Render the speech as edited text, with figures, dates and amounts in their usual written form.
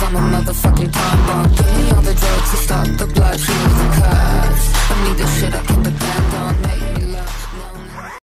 I'm a motherfucking time bomb. Give me all the drugs to stop the blood, heal the cuts. I need the shit I can depend on. Make